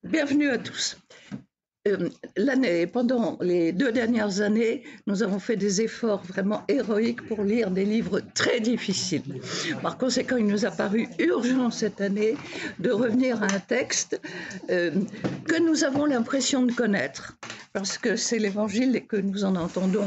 Bienvenue à tous. Pendant les 2 dernières années, nous avons fait des efforts vraiment héroïques pour lire des livres très difficiles. Par conséquent, il nous a paru urgent cette année de revenir à un texte que nous avons l'impression de connaître, parce que c'est l'Évangile et que nous en entendons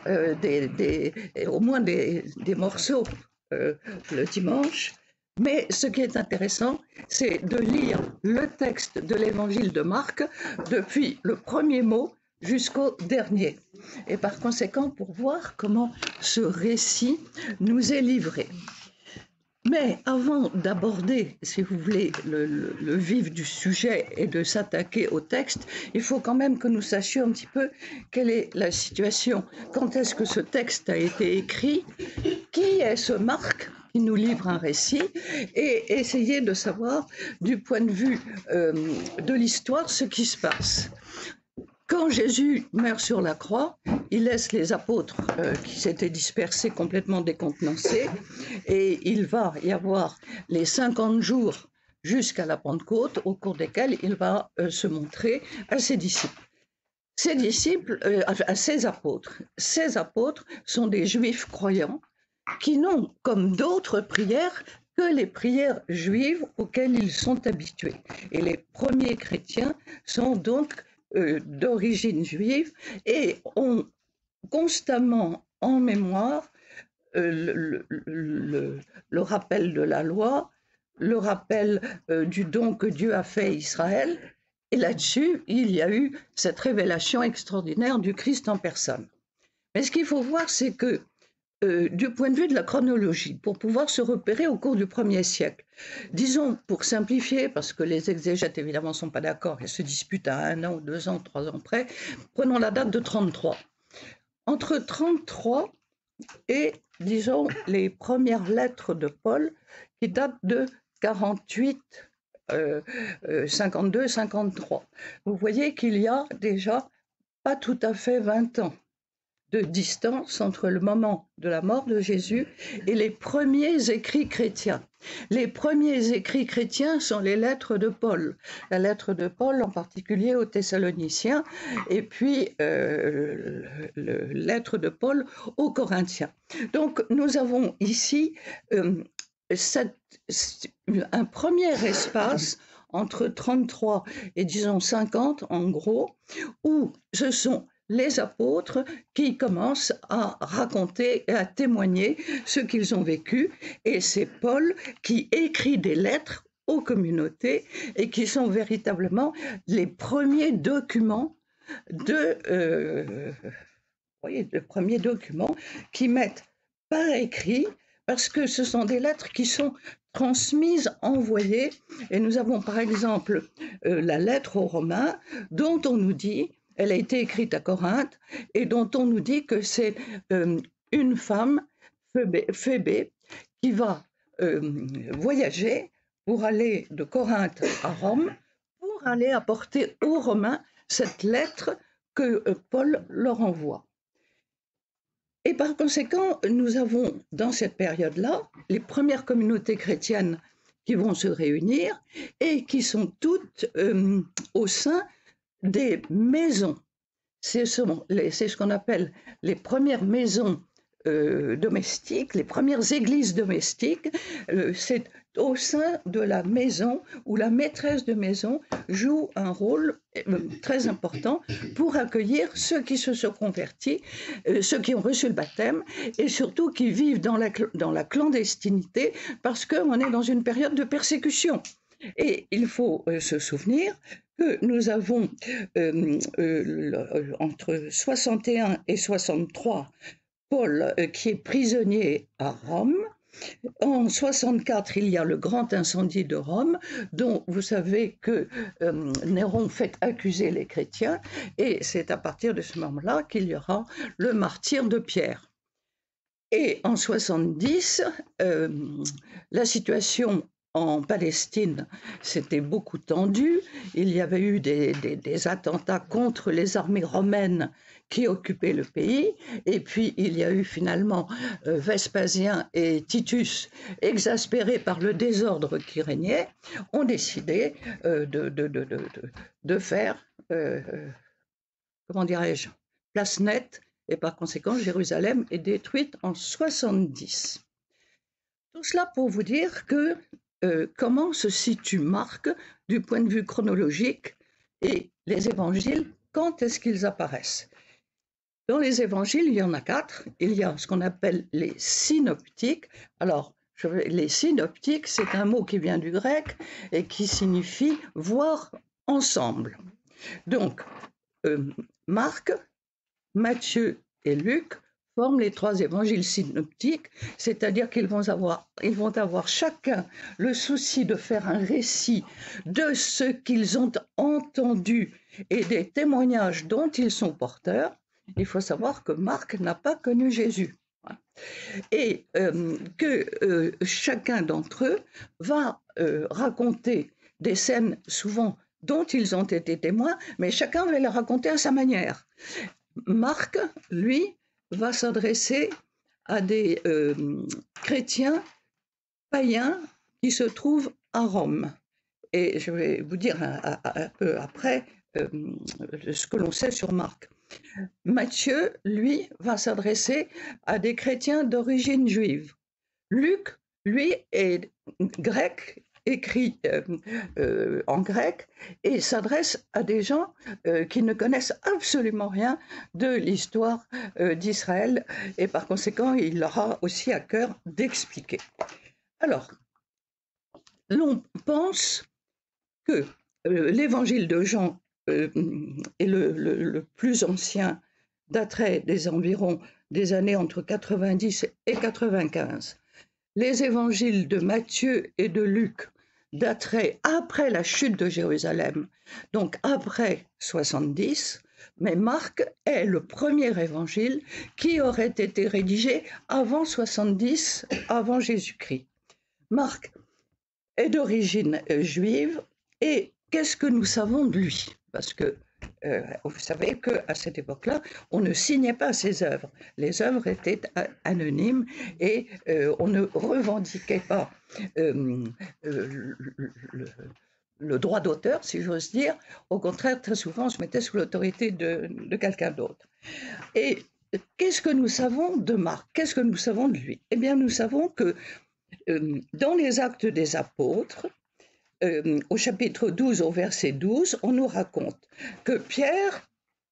au moins des morceaux le dimanche. Mais ce qui est intéressant, c'est de lire le texte de l'évangile de Marc depuis le premier mot jusqu'au dernier. Et par conséquent, pour voir comment ce récit nous est livré. Mais avant d'aborder, si vous voulez, le vif du sujet et de s'attaquer au texte, il faut quand même que nous sachions un petit peu quelle est la situation. Quand est-ce que ce texte a été écrit? Qui est ce Marc qui nous livre un récit? Et essayer de savoir, du point de vue de l'histoire, ce qui se passe. Quand Jésus meurt sur la croix, il laisse les apôtres qui s'étaient dispersés, complètement décontenancés, et il va y avoir les 50 jours jusqu'à la Pentecôte, au cours desquels il va se montrer à ses disciples. Ses disciples, à ses apôtres. Ces apôtres sont des juifs croyants qui n'ont, comme d'autres prières, que les prières juives auxquelles ils sont habitués. Et les premiers chrétiens sont donc d'origine juive et ont constamment en mémoire le rappel de la loi, le rappel du don que Dieu a fait à Israël. Et là-dessus, il y a eu cette révélation extraordinaire du Christ en personne. Mais ce qu'il faut voir, c'est que du point de vue de la chronologie, pour pouvoir se repérer au cours du 1er siècle. Disons, pour simplifier, parce que les exégètes évidemment ne sont pas d'accord et se disputent à 1 an, 2 ans, 3 ans près, prenons la date de 33. Entre 33 et, disons, les premières lettres de Paul, qui datent de 48, 52, 53. Vous voyez qu'il y a déjà pas tout à fait 20 ans de distance entre le moment de la mort de Jésus et les premiers écrits chrétiens. Les premiers écrits chrétiens sont les lettres de Paul. La lettre de Paul en particulier aux Thessaloniciens et puis la lettre de Paul aux Corinthiens. Donc nous avons ici un premier espace entre 33 et disons 50 en gros, où ce sont les apôtres qui commencent à raconter et à témoigner ce qu'ils ont vécu. Et c'est Paul qui écrit des lettres aux communautés et qui sont véritablement les premiers documents qui mettent par écrit, parce que ce sont des lettres qui sont transmises, envoyées. Et nous avons par exemple la lettre aux Romains, dont on nous dit, elle a été écrite à Corinthe, et dont on nous dit que c'est une femme, Phébé, qui va voyager pour aller de Corinthe à Rome, pour aller apporter aux Romains cette lettre que Paul leur envoie. Et par conséquent, nous avons dans cette période-là les premières communautés chrétiennes qui vont se réunir et qui sont toutes au sein des maisons. C'est ce qu'on appelle les premières maisons domestiques, les premières églises domestiques. C'est au sein de la maison où la maîtresse de maison joue un rôle très important pour accueillir ceux qui se sont convertis, ceux qui ont reçu le baptême et surtout qui vivent dans la clandestinité parce qu'on est dans une période de persécution. Et il faut se souvenir que nous avons entre 61 et 63 Paul qui est prisonnier à Rome. En 64, il y a le grand incendie de Rome, dont vous savez que Néron fait accuser les chrétiens, et c'est à partir de ce moment-là qu'il y aura le martyre de Pierre. Et en 70, la situation en Palestine, c'était beaucoup tendu. Il y avait eu des attentats contre les armées romaines qui occupaient le pays. Et puis, il y a eu finalement Vespasien et Titus, exaspérés par le désordre qui régnait, ont décidé de faire, comment dirais-je, place nette. Et par conséquent, Jérusalem est détruite en 70. Tout cela pour vous dire que comment se situe Marc du point de vue chronologique et les évangiles, quand est-ce qu'ils apparaissent? Dans les évangiles, il y en a 4. Il y a ce qu'on appelle les synoptiques. Alors, les synoptiques, c'est un mot qui vient du grec et qui signifie voir ensemble. Donc, Marc, Matthieu et Luc forment les 3 évangiles synoptiques, c'est-à-dire qu'ils vont avoir chacun le souci de faire un récit de ce qu'ils ont entendu et des témoignages dont ils sont porteurs. Il faut savoir que Marc n'a pas connu Jésus et que chacun d'entre eux va raconter des scènes souvent dont ils ont été témoins, mais chacun va les raconter à sa manière. Marc, lui, va s'adresser à des chrétiens païens qui se trouvent à Rome. Et je vais vous dire un peu après ce que l'on sait sur Marc. Matthieu, lui, va s'adresser à des chrétiens d'origine juive. Luc, lui, est grec, écrit en grec et s'adresse à des gens qui ne connaissent absolument rien de l'histoire d'Israël et par conséquent, il aura aussi à cœur d'expliquer. Alors, l'on pense que l'évangile de Jean est le plus ancien, daterait des environs des années entre 90 et 95. Les évangiles de Matthieu et de Luc dateraient après la chute de Jérusalem, donc après 70, mais Marc est le premier évangile qui aurait été rédigé avant 70, avant Jésus-Christ. Marc est d'origine juive et qu'est-ce que nous savons de lui? Parce que vous savez qu'à cette époque-là, on ne signait pas ses œuvres. Les œuvres étaient anonymes et on ne revendiquait pas le droit d'auteur, si j'ose dire. Au contraire, très souvent, on se mettait sous l'autorité de quelqu'un d'autre. Et qu'est-ce que nous savons de Marc? Qu'est-ce que nous savons de lui? Eh bien, nous savons que dans les Actes des Apôtres, au chapitre 12, au verset 12, on nous raconte que Pierre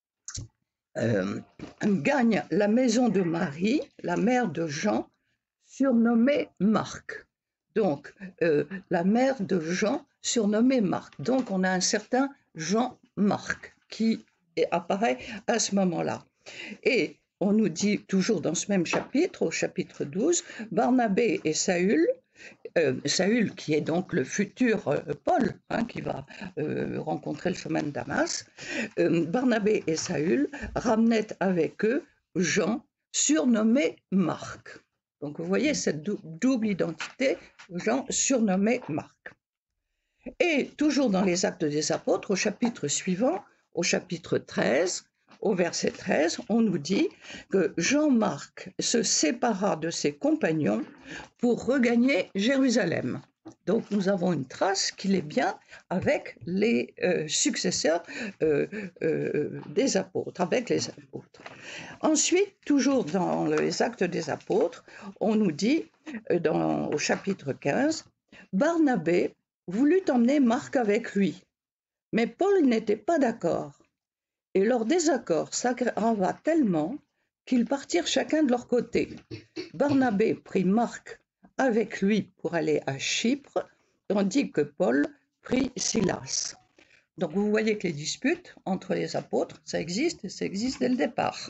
gagne la maison de Marie, la mère de Jean, surnommée Marc. Donc, la mère de Jean, surnommée Marc. Donc, on a un certain Jean-Marc qui apparaît à ce moment-là. Et on nous dit, toujours dans ce même chapitre, au chapitre 12, Barnabé et Saül, Saül qui est donc le futur Paul, qui va rencontrer le chemin de Damas, Barnabé et Saül ramenaient avec eux Jean, surnommé Marc. Donc vous voyez cette double identité, Jean surnommé Marc. Et toujours dans les Actes des Apôtres, au chapitre suivant, au chapitre 13, au verset 13, on nous dit que Jean-Marc se sépara de ses compagnons pour regagner Jérusalem. Donc nous avons une trace qu'il est bien avec les successeurs des apôtres, avec les apôtres. Ensuite, toujours dans les Actes des Apôtres, on nous dit, au chapitre 15, Barnabé voulut emmener Marc avec lui, mais Paul n'était pas d'accord. Et leur désaccord s'aggrava tellement qu'ils partirent chacun de leur côté. Barnabé prit Marc avec lui pour aller à Chypre, tandis que Paul prit Silas. Donc vous voyez que les disputes entre les apôtres, ça existe, et ça existe dès le départ.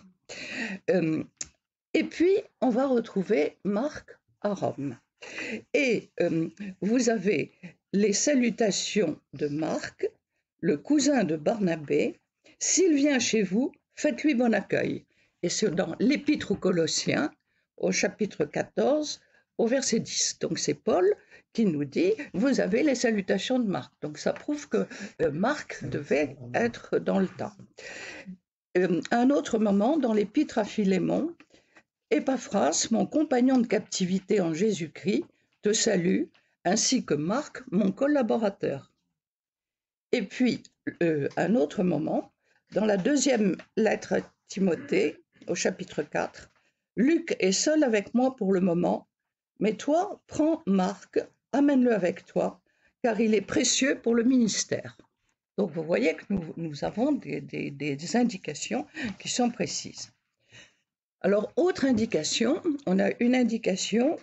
Et puis, on va retrouver Marc à Rome. Et vous avez les salutations de Marc, le cousin de Barnabé. S'il vient chez vous, faites-lui bon accueil. Et c'est dans l'Épître aux Colossiens, au chapitre 14, au verset 10. Donc c'est Paul qui nous dit, vous avez les salutations de Marc. Donc ça prouve que Marc devait être dans le temps. À un autre moment, dans l'épître à Philémon, Épaphras, mon compagnon de captivité en Jésus-Christ, te salue, ainsi que Marc, mon collaborateur. Et puis, un autre moment, dans la deuxième lettre à Timothée, au chapitre 4, Luc est seul avec moi pour le moment, mais toi, prends Marc, amène-le avec toi, car il est précieux pour le ministère. Donc vous voyez que nous avons des indications qui sont précises. Alors, autre indication, on a une indication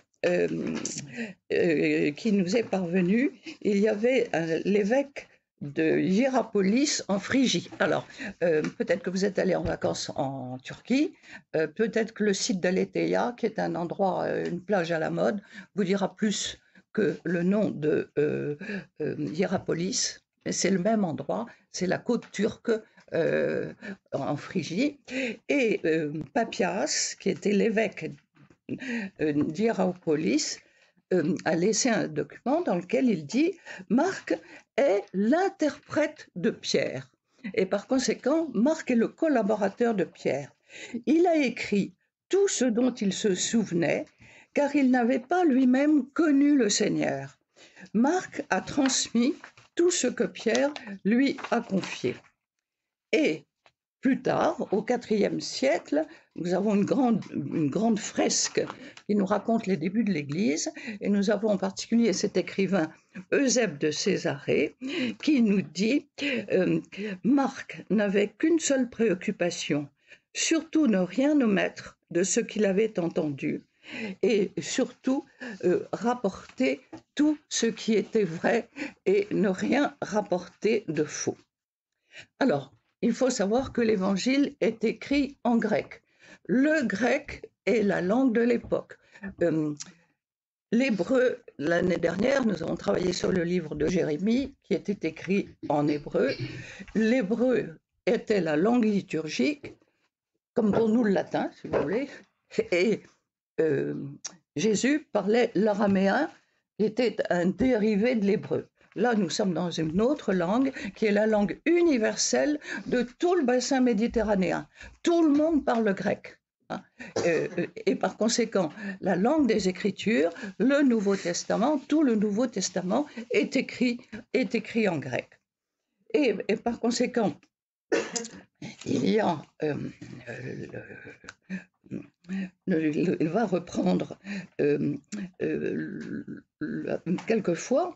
qui nous est parvenue. Il y avait l'évêque de Hiérapolis en Phrygie. Alors, peut-être que vous êtes allé en vacances en Turquie, peut-être que le site d'Aletheia, qui est un endroit, une plage à la mode, vous dira plus que le nom de Hiérapolis, mais c'est le même endroit, c'est la côte turque en Phrygie. Et Papias, qui était l'évêque d'Hiérapolis, a laissé un document dans lequel il dit « Marc est l'interprète de Pierre ». Et par conséquent, Marc est le collaborateur de Pierre. Il a écrit tout ce dont il se souvenait, car il n'avait pas lui-même connu le Seigneur. Marc a transmis tout ce que Pierre lui a confié. Et plus tard, au IVe siècle, nous avons une grande fresque qui nous raconte les débuts de l'Église, et nous avons en particulier cet écrivain Eusèbe de Césarée qui nous dit Marc n'avait qu'une seule préoccupation, surtout ne rien omettre de ce qu'il avait entendu, et surtout rapporter tout ce qui était vrai et ne rien rapporter de faux. Alors, il faut savoir que l'Évangile est écrit en grec. Le grec est la langue de l'époque. L'hébreu, l'année dernière, nous avons travaillé sur le livre de Jérémie, qui était écrit en hébreu. L'hébreu était la langue liturgique, comme pour nous le latin, si vous voulez. Et Jésus parlait l'araméen, qui était un dérivé de l'hébreu. Là, nous sommes dans une autre langue qui est la langue universelle de tout le bassin méditerranéen. Tout le monde parle grec. Et par conséquent, la langue des Écritures, le Nouveau Testament, tout le Nouveau Testament est écrit en grec. Et par conséquent, il y a il va reprendre quelquefois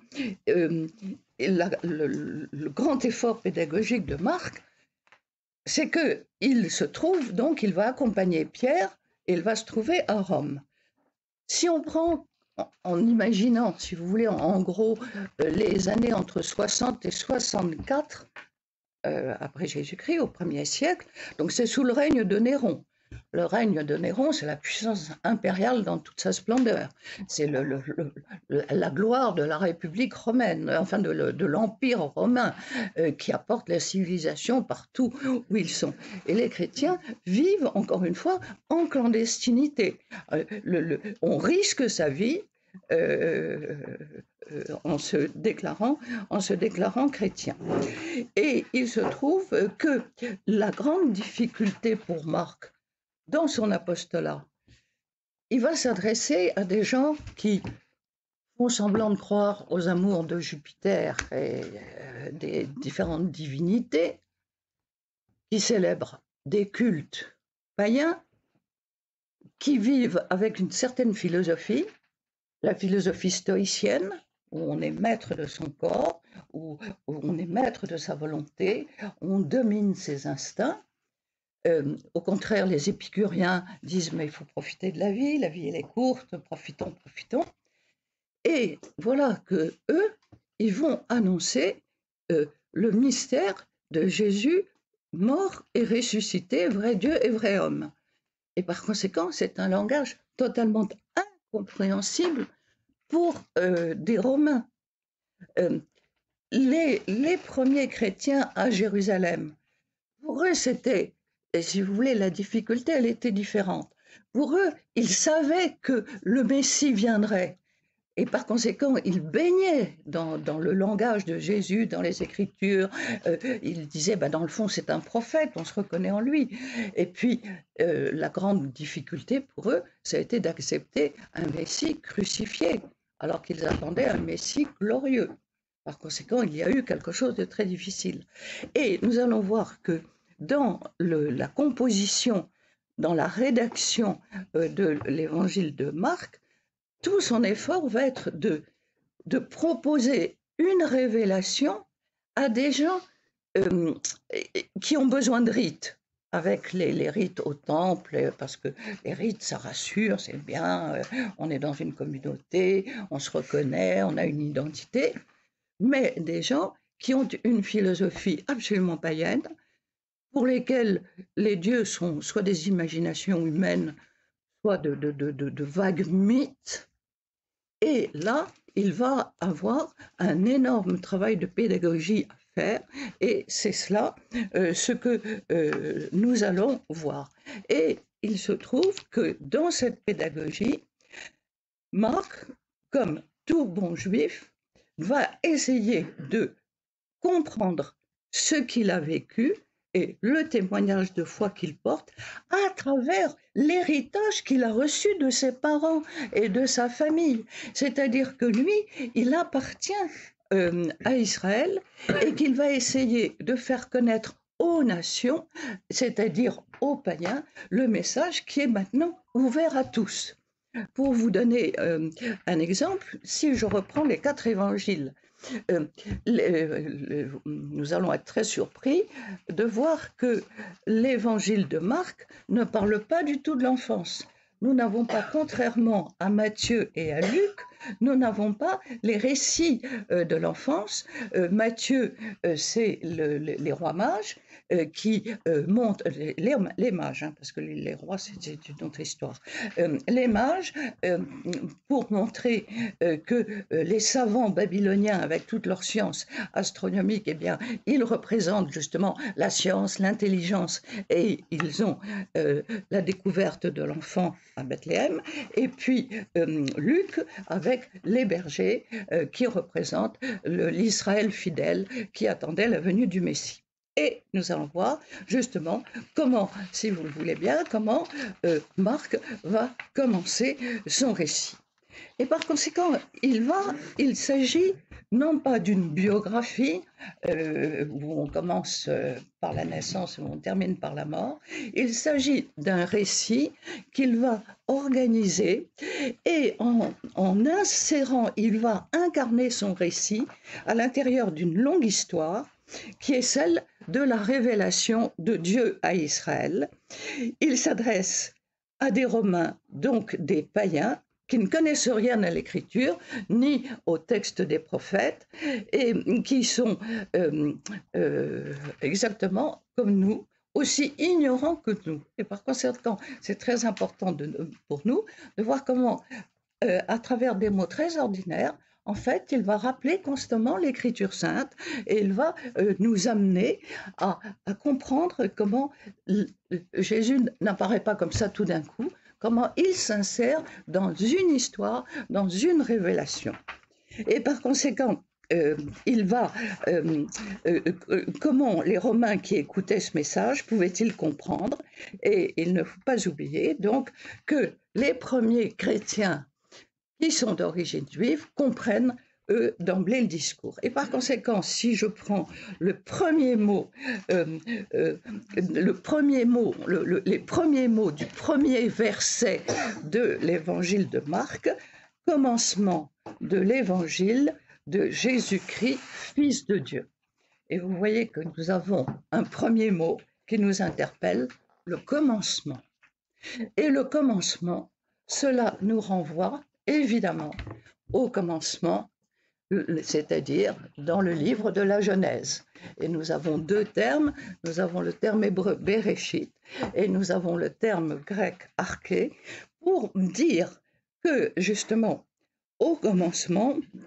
le grand effort pédagogique de Marc, c'est qu'il se trouve, donc il va accompagner Pierre et il va se trouver à Rome. Si on prend, en imaginant, si vous voulez, en gros, les années entre 60 et 64 après Jésus-Christ, au 1er siècle, donc c'est sous le règne de Néron. Le règne de Néron, c'est la puissance impériale dans toute sa splendeur. C'est la gloire de la République romaine, enfin de l'Empire romain, qui apporte la civilisation partout où ils sont. Et les chrétiens vivent, encore une fois, en clandestinité. On risque sa vie en se déclarant chrétien. Et il se trouve que la grande difficulté pour Marc, dans son apostolat, il va s'adresser à des gens qui font semblant de croire aux amours de Jupiter et des différentes divinités, qui célèbrent des cultes païens, qui vivent avec une certaine philosophie, la philosophie stoïcienne, où on est maître de son corps, où on est maître de sa volonté, on domine ses instincts. Au contraire, les épicuriens disent mais il faut profiter de la vie elle est courte, profitons. Et voilà que eux, ils vont annoncer le mystère de Jésus mort et ressuscité, vrai Dieu et vrai homme. Et par conséquent, c'est un langage totalement incompréhensible pour des Romains. Les premiers chrétiens à Jérusalem, pour eux, c'était, et si vous voulez, la difficulté, elle était différente. Pour eux, ils savaient que le Messie viendrait. Et par conséquent, ils baignaient dans le langage de Jésus, dans les Écritures. Ils disaient, dans le fond, c'est un prophète, on se reconnaît en lui. Et puis, la grande difficulté pour eux, ça a été d'accepter un Messie crucifié, alors qu'ils attendaient un Messie glorieux. Par conséquent, il y a eu quelque chose de très difficile. Et nous allons voir que dans la composition, dans la rédaction de l'évangile de Marc, tout son effort va être de proposer une révélation à des gens qui ont besoin de rites, avec les rites au temple, parce que les rites, ça rassure, c'est bien, on est dans une communauté, on se reconnaît, on a une identité, mais des gens qui ont une philosophie absolument païenne, pour lesquels les dieux sont soit des imaginations humaines, soit de vagues mythes. Et là, il va avoir un énorme travail de pédagogie à faire, et c'est cela ce que nous allons voir. Et il se trouve que dans cette pédagogie, Marc, comme tout bon juif, va essayer de comprendre ce qu'il a vécu et le témoignage de foi qu'il porte à travers l'héritage qu'il a reçu de ses parents et de sa famille. C'est-à-dire que lui, il appartient à Israël et qu'il va essayer de faire connaître aux nations, c'est-à-dire aux païens, le message qui est maintenant ouvert à tous. Pour vous donner un exemple, si je reprends les 4 évangiles, nous allons être très surpris de voir que l'évangile de Marc ne parle pas du tout de l'enfance. Nous n'avons pas, contrairement à Matthieu et à Luc, nous n'avons pas les récits de l'enfance. Matthieu, c'est les rois mages qui montrent, les mages, hein, parce que les rois, c'est une autre histoire. Les mages, pour montrer que les savants babyloniens, avec toute leur science astronomique, eh bien, ils représentent justement la science, l'intelligence, et ils ont la découverte de l'enfant à Bethléem. Et puis Luc, avec les bergers qui représentent l'Israël fidèle qui attendait la venue du Messie. Et nous allons voir justement comment, si vous le voulez bien, comment Marc va commencer son récit. Et par conséquent, il s'agit non pas d'une biographie où on commence par la naissance et où on termine par la mort, il s'agit d'un récit qu'il va organiser et en insérant, il va incarner son récit à l'intérieur d'une longue histoire qui est celle de la révélation de Dieu à Israël. Il s'adresse à des Romains, donc des païens, qui ne connaissent rien à l'écriture, ni au texte des prophètes, et qui sont exactement comme nous, aussi ignorants que nous. Et par conséquent, c'est très important pour nous de voir comment, à travers des mots très ordinaires, en fait, il va rappeler constamment l'Écriture sainte et il va nous amener à comprendre comment Jésus n'apparaît pas comme ça tout d'un coup, comment il s'insère dans une histoire, dans une révélation. Et par conséquent, il va comment les Romains qui écoutaient ce message pouvaient-ils comprendre? Et il ne faut pas oublier donc que les premiers chrétiens qui sont d'origine juive comprennent d'emblée le discours. Et par conséquent, si je prends le premier mot, les premiers mots du premier verset de l'évangile de Marc, commencement de l'évangile de Jésus-Christ, Fils de Dieu. Et vous voyez que nous avons un premier mot qui nous interpelle, le commencement. Et le commencement, cela nous renvoie évidemment au commencement, c'est-à-dire dans le livre de la Genèse. Et nous avons 2 termes, nous avons le terme hébreu Bereshit et nous avons le terme grec arché pour dire que justement au commencement,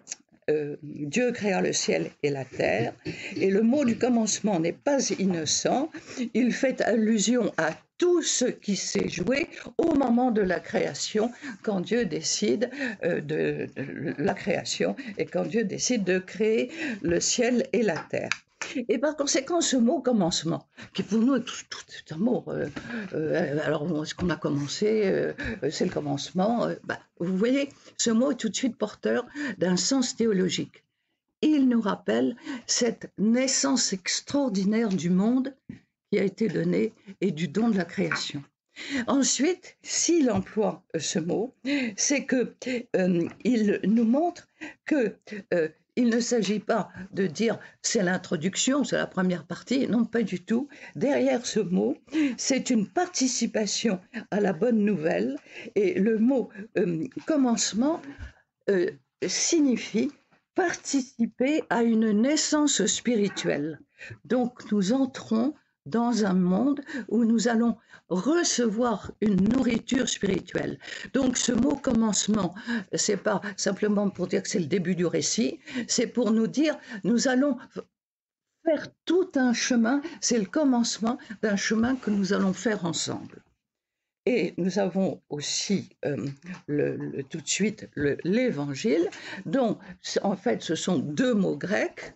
Dieu créa le ciel et la terre, et le mot du commencement n'est pas innocent, il fait allusion à tout ce qui s'est joué au moment de la création, quand Dieu décide de la création et quand Dieu décide de créer le ciel et la terre. Et par conséquent, ce mot commencement, qui pour nous est tout un mot, alors est-ce qu'on a commencé, c'est le commencement, vous voyez, ce mot est tout de suite porteur d'un sens théologique. Il nous rappelle cette naissance extraordinaire du monde qui a été donnée et du don de la création. Ensuite, s'il emploie ce mot, c'est qu'il nous montre que il ne s'agit pas de dire c'est l'introduction, c'est la première partie, non pas du tout. Derrière ce mot, c'est une participation à la bonne nouvelle, et le mot commencement signifie participer à une naissance spirituelle. Donc nous entrons dans un monde où nous allons recevoir une nourriture spirituelle. Donc ce mot commencement, c'est pas simplement pour dire que c'est le début du récit, c'est pour nous dire nous allons faire tout un chemin, c'est le commencement d'un chemin que nous allons faire ensemble. Et nous avons aussi tout de suite l'évangile, dont en fait ce sont deux mots grecs,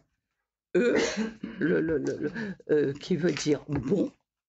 qui veut dire bon,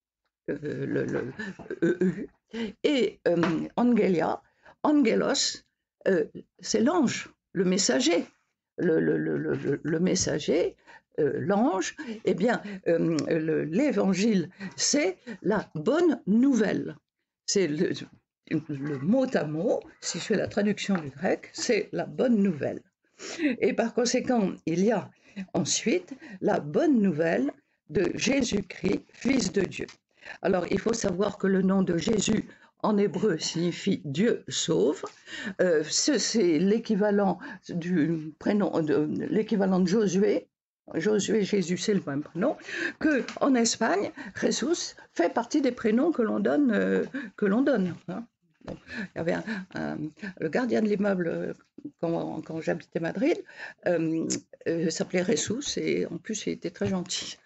et angelia, angelos, c'est l'ange, le messager, le messager, l'ange. Eh bien, l'évangile, c'est la bonne nouvelle. C'est le mot à mot, si je fais la traduction du grec, c'est la bonne nouvelle. Et par conséquent, il y a ensuite la bonne nouvelle de Jésus-Christ, Fils de Dieu. Alors, il faut savoir que le nom de Jésus en hébreu signifie Dieu sauve. C'est l'équivalent du prénom, l'équivalent de Josué. Josué, Jésus, c'est le même prénom. Que en Espagne, Jesus fait partie des prénoms que l'on donne. Hein. Bon, il y avait le gardien de l'immeuble quand j'habitais Madrid, s'appelait Jesus, et en plus il était très gentil.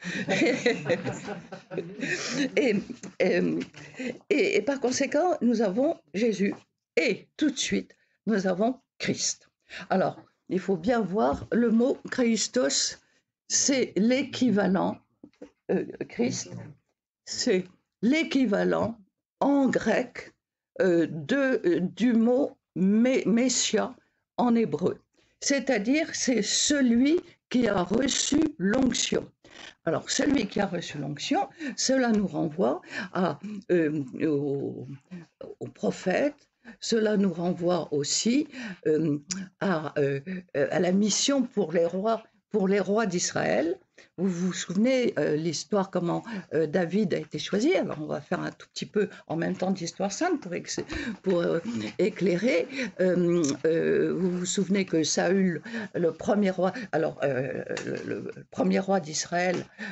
et par conséquent, nous avons Jésus, et tout de suite, nous avons Christ. Alors, il faut bien voir le mot Christos, c'est l'équivalent, Christ, c'est l'équivalent en grec du mot Messia en hébreu. C'est-à-dire, c'est celui qui a reçu l'onction. Alors, celui qui a reçu l'onction, cela nous renvoie au prophète, cela nous renvoie aussi à la mission pour les rois d'Israël. Vous vous souvenez l'histoire, comment David a été choisi? Alors on va faire un tout petit peu en même temps d'histoire sainte pour éclairer. Vous vous souvenez que Saül, le premier roi, alors le premier roi d'Israël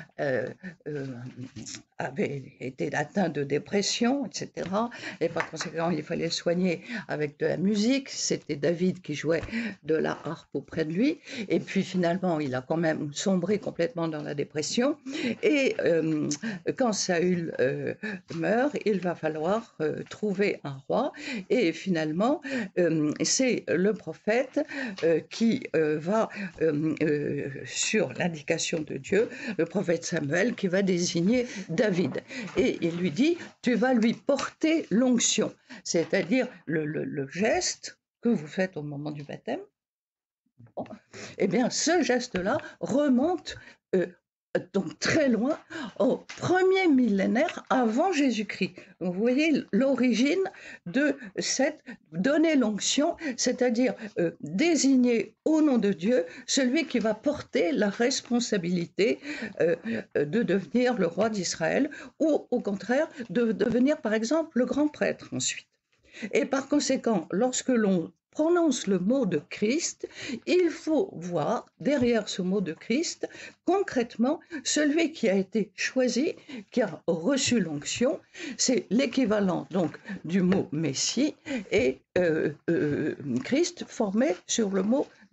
avait été atteint de dépression, etc. Et par conséquent, il fallait le soigner avec de la musique. C'était David qui jouait de la harpe auprès de lui. Et puis finalement, il a quand même sombré complètement dans la dépression. Et quand Saül meurt, il va falloir trouver un roi. Et finalement, c'est le prophète qui va, sur l'indication de Dieu, le prophète Samuel, qui va désigner David. Et il lui dit, tu vas lui porter l'onction, c'est-à-dire le geste que vous faites au moment du baptême. Bon. Eh bien, ce geste-là remonte donc très loin, au premier millénaire avant Jésus-Christ. Vous voyez l'origine de cette donner l'onction, c'est-à-dire désigner au nom de Dieu celui qui va porter la responsabilité de devenir le roi d'Israël, ou au contraire de devenir par exemple le grand prêtre ensuite. Et par conséquent, lorsque l'on prononce le mot de Christ, il faut voir derrière ce mot de Christ, concrètement, celui qui a été choisi, qui a reçu l'onction, c'est l'équivalent donc du mot Messie, et Christ formé sur le mot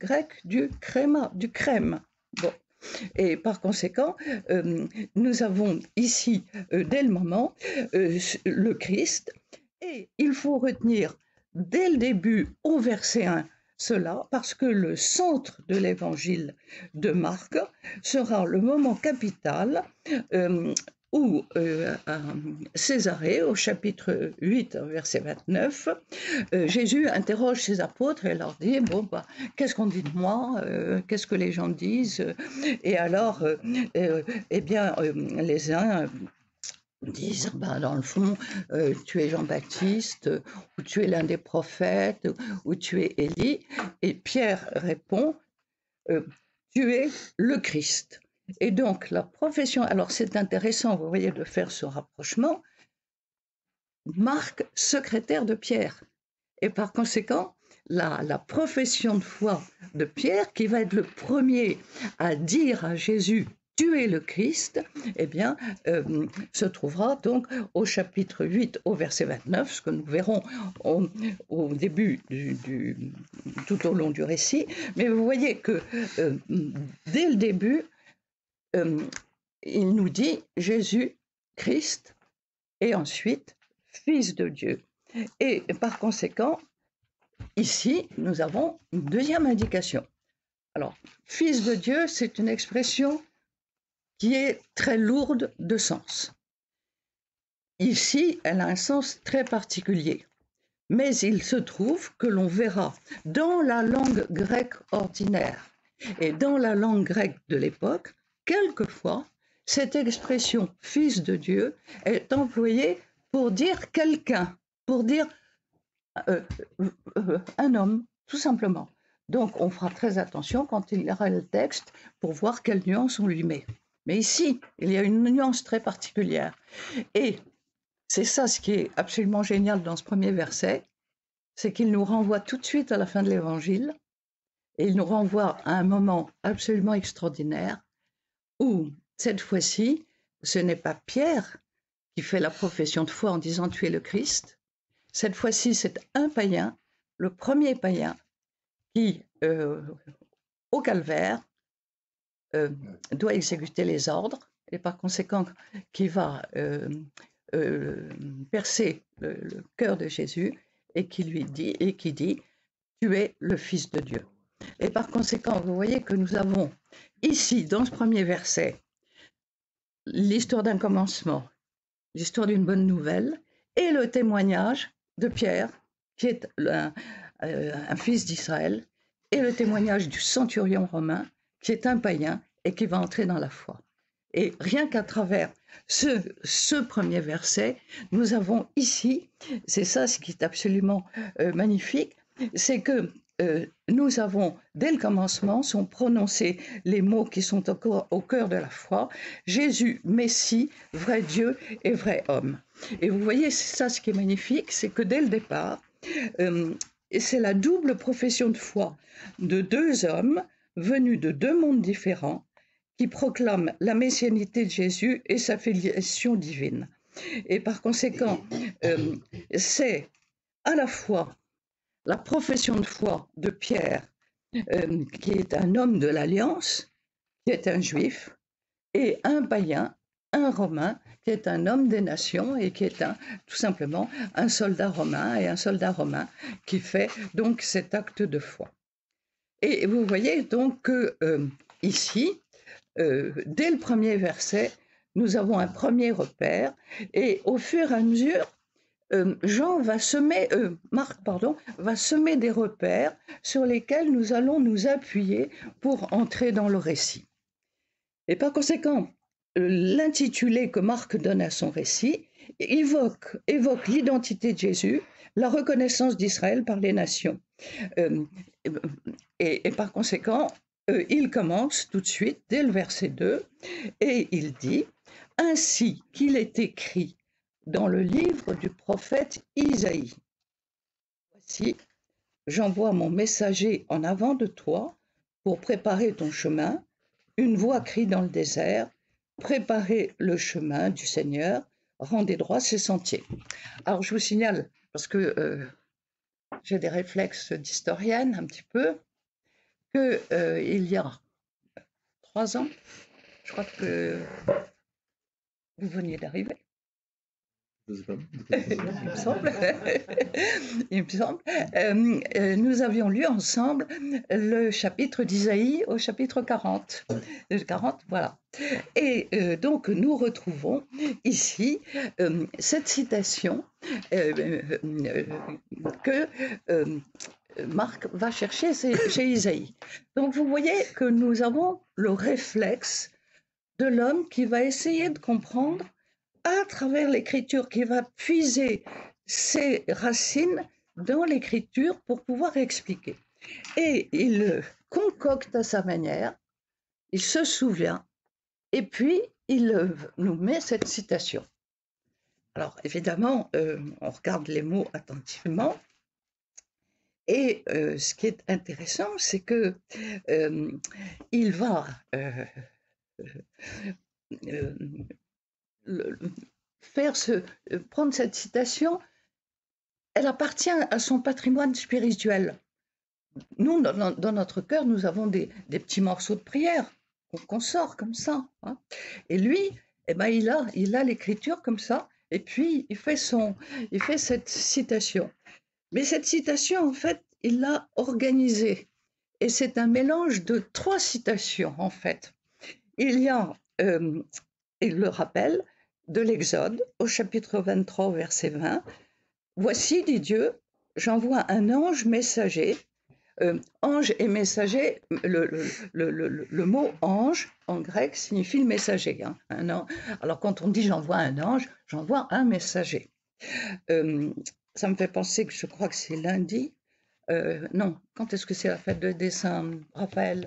grec du créma, du crème. Bon. Et par conséquent, nous avons ici, dès le moment, le Christ, et il faut retenir dès le début, au verset 1, cela, parce que le centre de l'évangile de Marc sera le moment capital où à Césarée, au chapitre 8, verset 29, Jésus interroge ses apôtres et leur dit, bon, bah, qu'est-ce qu'on dit de moi, qu'est-ce que les gens disent, et alors, eh bien, les uns disent, bah, dans le fond, tu es Jean-Baptiste, ou tu es l'un des prophètes, ou tu es Élie, et Pierre répond, tu es le Christ. Et donc, la profession, alors c'est intéressant, vous voyez, de faire ce rapprochement, Marc, secrétaire de Pierre. Et par conséquent, la profession de foi de Pierre, qui va être le premier à dire à Jésus, tu es le Christ, eh bien, se trouvera donc au chapitre 8, au verset 29, ce que nous verrons au début, tout au long du récit. Mais vous voyez que dès le début, il nous dit Jésus, Christ, et ensuite Fils de Dieu. Et par conséquent, ici, nous avons une deuxième indication. Alors, Fils de Dieu, c'est une expression qui est très lourde de sens. Ici, elle a un sens très particulier. Mais il se trouve que l'on verra dans la langue grecque ordinaire et dans la langue grecque de l'époque, quelquefois, cette expression « fils de Dieu » est employée pour dire quelqu'un, pour dire un homme, tout simplement. Donc, on fera très attention quand il lira le texte pour voir quelle nuance on lui met. Mais ici, il y a une nuance très particulière. Et c'est ça ce qui est absolument génial dans ce premier verset, c'est qu'il nous renvoie tout de suite à la fin de l'Évangile, et il nous renvoie à un moment absolument extraordinaire, où, cette fois-ci, ce n'est pas Pierre qui fait la profession de foi en disant « tu es le Christ », cette fois-ci, c'est un païen, le premier païen, qui, au calvaire, doit exécuter les ordres, et par conséquent, qui va percer le cœur de Jésus, et qui dit, tu es le Fils de Dieu. Et par conséquent, vous voyez que nous avons ici, dans ce premier verset, l'histoire d'un commencement, l'histoire d'une bonne nouvelle, et le témoignage de Pierre, qui est un fils d'Israël, et le témoignage du centurion romain, qui est un païen et qui va entrer dans la foi. Et rien qu'à travers ce premier verset, nous avons ici, c'est ça ce qui est absolument magnifique, c'est que nous avons, dès le commencement, sont prononcés les mots qui sont encore au cœur de la foi, Jésus, Messie, vrai Dieu et vrai homme. Et vous voyez, c'est ça ce qui est magnifique, c'est que dès le départ, c'est la double profession de foi de deux hommes venus de deux mondes différents qui proclament la messianité de Jésus et sa filiation divine. Et par conséquent, c'est à la fois la profession de foi de Pierre, qui est un homme de l'Alliance, qui est un juif, et un païen, un romain, qui est un homme des nations et qui est tout simplement un soldat romain, et un soldat romain qui fait donc cet acte de foi. Et vous voyez donc que ici, dès le premier verset, nous avons un premier repère, et au fur et à mesure, Marc va semer des repères sur lesquels nous allons nous appuyer pour entrer dans le récit. Et par conséquent, l'intitulé que Marc donne à son récit évoque l'identité de Jésus, la reconnaissance d'Israël par les nations. Et par conséquent, il commence tout de suite, dès le verset 2, et il dit « Ainsi qu'il est écrit dans le livre du prophète Isaïe. Voici, j'envoie mon messager en avant de toi pour préparer ton chemin. Une voix crie dans le désert, préparez le chemin du Seigneur, rendez droit ses sentiers. » Alors je vous signale, parce que j'ai des réflexes d'historienne un petit peu, qu'il y a 3 ans, je crois que vous veniez d'arriver. Je sais pas. Il me semble, il me semble, nous avions lu ensemble le chapitre d'Isaïe au chapitre 40. 40, voilà. Et donc nous retrouvons ici cette citation que Marc va chercher chez Isaïe. Donc vous voyez que nous avons le réflexe de l'homme qui va essayer de comprendre à travers l'écriture, qui va puiser ses racines dans l'écriture pour pouvoir expliquer. Et il concocte à sa manière, il se souvient, et puis il nous met cette citation. Alors évidemment, on regarde les mots attentivement, et ce qui est intéressant, c'est que il va prendre cette citation. Elle appartient à son patrimoine spirituel. Nous, dans notre cœur, nous avons des petits morceaux de prière qu'on sort comme ça. Hein. Et lui, eh ben, il a l'écriture comme ça, et puis il fait cette citation. Mais cette citation, en fait, il l'a organisée. Et c'est un mélange de 3 citations, en fait. Il y a, il le rappelle, de l'Exode, au chapitre 23, verset 20. « Voici, dit Dieu, j'envoie un ange messager. » Ange et messager, le mot ange en grec signifie le messager. Hein, alors quand on dit j'envoie un ange, j'envoie un messager. Ça me fait penser que je crois que c'est lundi. Non, quand est-ce que c'est la fête de Saint-Raphaël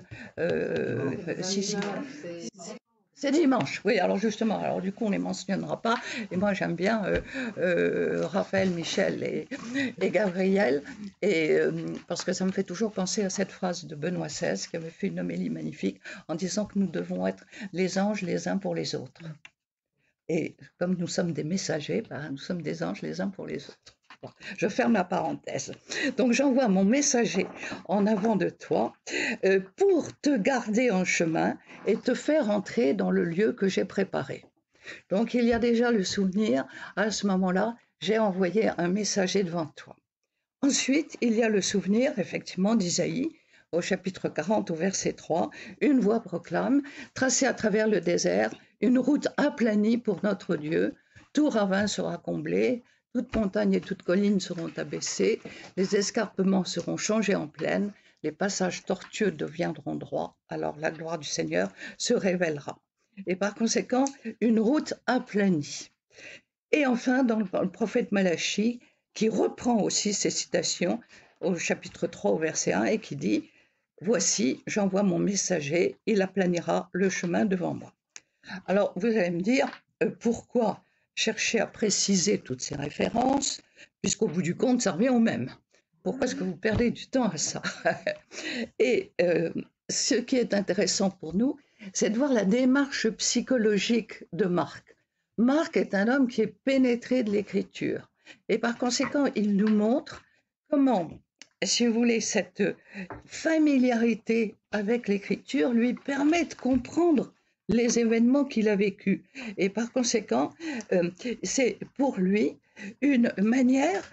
si. C'est dimanche, oui, alors justement, alors du coup on ne les mentionnera pas, et moi j'aime bien Raphaël, Michel et Gabriel, et, parce que ça me fait toujours penser à cette phrase de Benoît XVI qui avait fait une homélie magnifique en disant que nous devons être les anges les uns pour les autres. Et comme nous sommes des messagers, ben, nous sommes des anges les uns pour les autres. Bon, je ferme la parenthèse. Donc j'envoie mon messager en avant de toi pour te garder en chemin et te faire entrer dans le lieu que j'ai préparé. Donc il y a déjà le souvenir, à ce moment-là, j'ai envoyé un messager devant toi. Ensuite, il y a le souvenir, effectivement, d'Isaïe, au chapitre 40, au verset 3, une voix proclame, tracée à travers le désert, une route aplanie pour notre Dieu, tout ravin sera comblé, toute montagne et toute colline seront abaissées, les escarpements seront changés en plaine, les passages tortueux deviendront droits, alors la gloire du Seigneur se révélera. Et par conséquent, une route aplanie. Et enfin, dans le prophète Malachie, qui reprend aussi ces citations au chapitre 3 au verset 1 et qui dit « Voici, j'envoie mon messager, il aplanira le chemin devant moi ». Alors, vous allez me dire, pourquoi chercher à préciser toutes ces références, puisqu'au bout du compte, ça revient au même. Pourquoi est-ce que vous perdez du temps à ça? Et ce qui est intéressant pour nous, c'est de voir la démarche psychologique de Marc. Marc est un homme qui est pénétré de l'écriture. Et par conséquent, il nous montre comment, si vous voulez, cette familiarité avec l'écriture lui permet de comprendre les événements qu'il a vécus. Et par conséquent, c'est pour lui une manière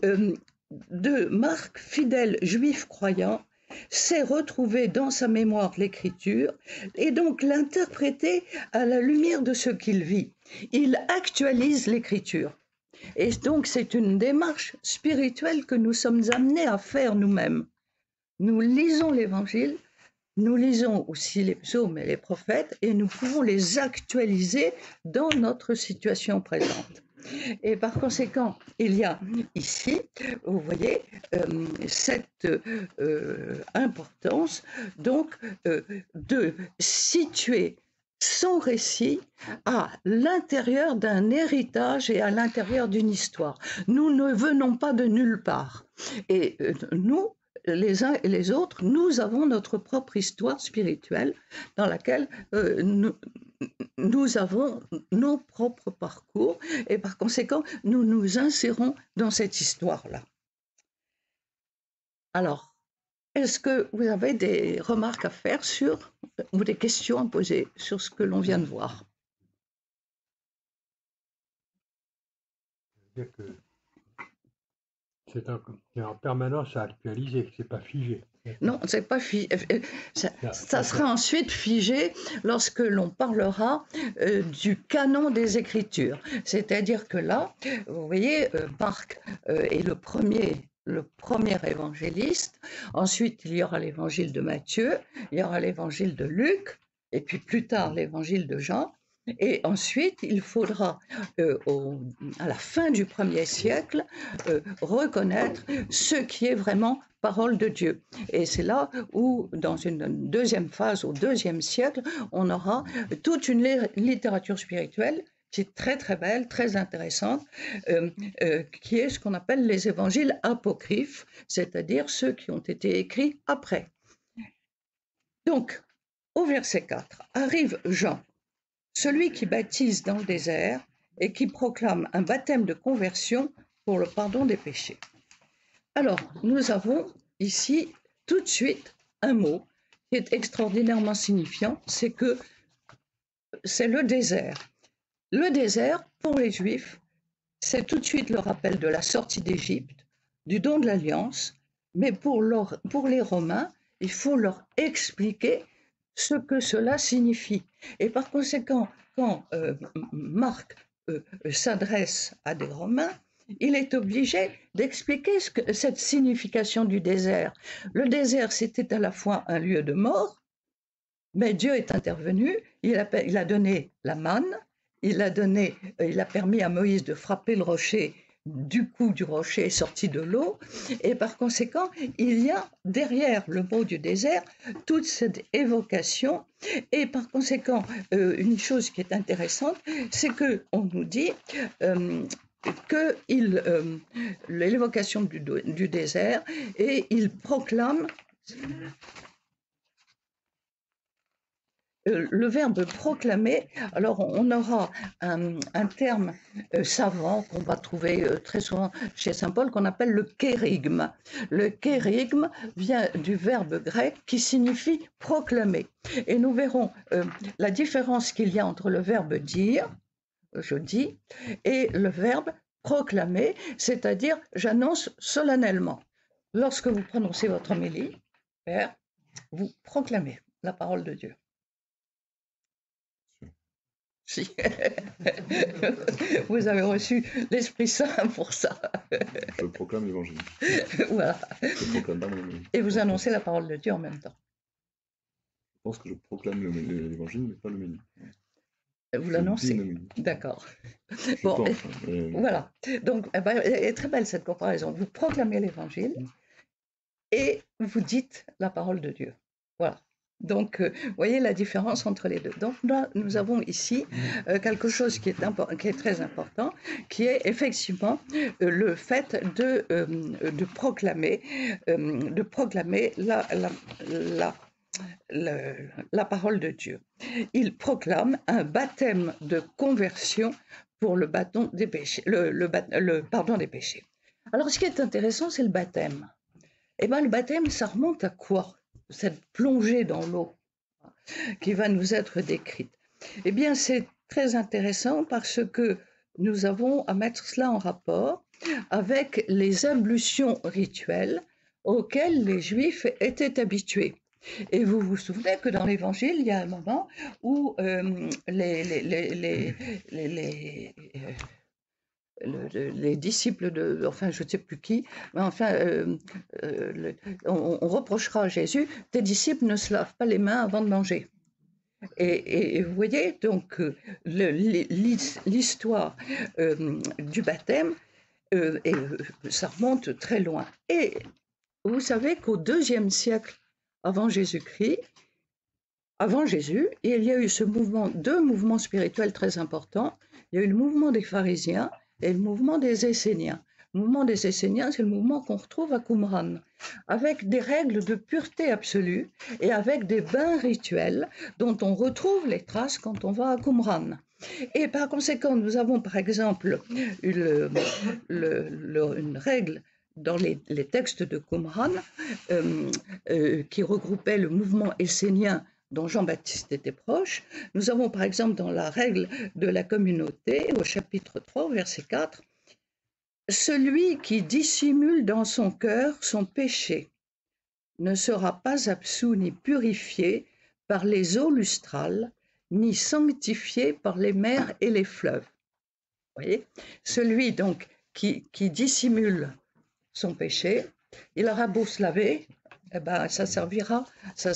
de Marc, fidèle juif croyant, s'est retrouvé dans sa mémoire l'écriture et donc l'interpréter à la lumière de ce qu'il vit. Il actualise l'écriture. Et donc c'est une démarche spirituelle que nous sommes amenés à faire nous-mêmes. Nous lisons l'Évangile, nous lisons aussi les psaumes et les prophètes et nous pouvons les actualiser dans notre situation présente. Et par conséquent, il y a ici, vous voyez, cette importance donc de situer son récit à l'intérieur d'un héritage et à l'intérieur d'une histoire. Nous ne venons pas de nulle part. Et nous, les uns et les autres, nous avons notre propre histoire spirituelle dans laquelle nous avons nos propres parcours et par conséquent, nous nous insérons dans cette histoire-là. Alors, Est-ce que vous avez des remarques à faire sur, ou des questions à poser sur ce que l'on vient de voir? C'est-à-dire que c'est en permanence à actualiser, c'est pas figé. Non, c'est pas figé. Ça sera ensuite figé lorsque l'on parlera du canon des Écritures. C'est-à-dire que là, vous voyez, Marc est le premier évangéliste. Ensuite, il y aura l'évangile de Matthieu, il y aura l'évangile de Luc, et puis plus tard l'évangile de Jean. Et ensuite, il faudra, à la fin du 1er siècle, reconnaître ce qui est vraiment parole de Dieu. Et c'est là où, dans une deuxième phase, au 2e siècle, on aura toute une littérature spirituelle qui est très très belle, très intéressante, qui est ce qu'on appelle les évangiles apocryphes, c'est-à-dire ceux qui ont été écrits après. Donc, au verset 4, arrive Jean, celui qui baptise dans le désert et qui proclame un baptême de conversion pour le pardon des péchés. Alors, nous avons ici tout de suite un mot qui est extraordinairement signifiant, c'est que c'est le désert. Le désert, pour les Juifs, c'est tout de suite le rappel de la sortie d'Égypte, du don de l'Alliance, mais pour les Romains, il faut leur expliquer ce que cela signifie. Et par conséquent, quand Marc s'adresse à des Romains, il est obligé d'expliquer cette signification du désert. Le désert, c'était à la fois un lieu de mort, mais Dieu est intervenu, il a donné la manne, il a permis à Moïse de frapper le rocher, du coup du rocher est sorti de l'eau, et par conséquent, il y a derrière le mot du désert toute cette évocation, et par conséquent, une chose qui est intéressante, c'est qu'on nous dit que l'évocation du désert, et il proclame le verbe proclamer. Alors on aura un terme savant qu'on va trouver très souvent chez saint Paul qu'on appelle le kérygme. Le kérygme vient du verbe grec qui signifie proclamer. Et nous verrons la différence qu'il y a entre le verbe dire, je dis, et le verbe proclamer, c'est-à-dire j'annonce solennellement. Lorsque vous prononcez votre homélie, Père, vous proclamez la parole de Dieu. Si. Vous avez reçu l'Esprit Saint pour ça. Je proclame l'évangile. Voilà. Je proclame pas mon homélie. Et vous annoncez la parole de Dieu en même temps. Je pense que je proclame l'évangile, mais pas l'homélie. Vous l'annoncez. D'accord. Bon, voilà. Donc, elle est très belle cette comparaison. Vous proclamez l'évangile et vous dites la parole de Dieu. Voilà. Donc, vous voyez la différence entre les deux. Donc, là, nous avons ici quelque chose qui est très important, qui est effectivement le fait de proclamer la parole de Dieu. Il proclame un baptême de conversion pour le pardon des péchés. Alors, ce qui est intéressant, c'est le baptême. Eh bien, le baptême, ça remonte à quoi? Cette plongée dans l'eau qui va nous être décrite. Eh bien, c'est très intéressant parce que nous avons à mettre cela en rapport avec les ablutions rituelles auxquelles les Juifs étaient habitués. Et vous vous souvenez que dans l'Évangile, il y a un moment où les disciples de, enfin je ne sais plus qui, mais enfin on reprochera à Jésus, tes disciples ne se lavent pas les mains avant de manger. Et vous voyez donc l'histoire du baptême, ça remonte très loin. Et vous savez qu'au 2e siècle avant Jésus-Christ, avant Jésus, il y a eu deux mouvements spirituels très importants. Il y a eu le mouvement des pharisiens et le mouvement des Esséniens. Le mouvement des Esséniens, c'est le mouvement qu'on retrouve à Qumran, avec des règles de pureté absolue et avec des bains rituels dont on retrouve les traces quand on va à Qumran. Et par conséquent, nous avons par exemple une règle dans les textes de Qumran, qui regroupaient le mouvement essénien dont Jean-Baptiste était proche. Nous avons par exemple dans la règle de la communauté, au chapitre 3, verset 4, « Celui qui dissimule dans son cœur son péché ne sera pas absous ni purifié par les eaux lustrales, ni sanctifié par les mers et les fleuves. » Vous voyez, celui donc qui dissimule son péché, il aura beau se laver, eh ben, ça servira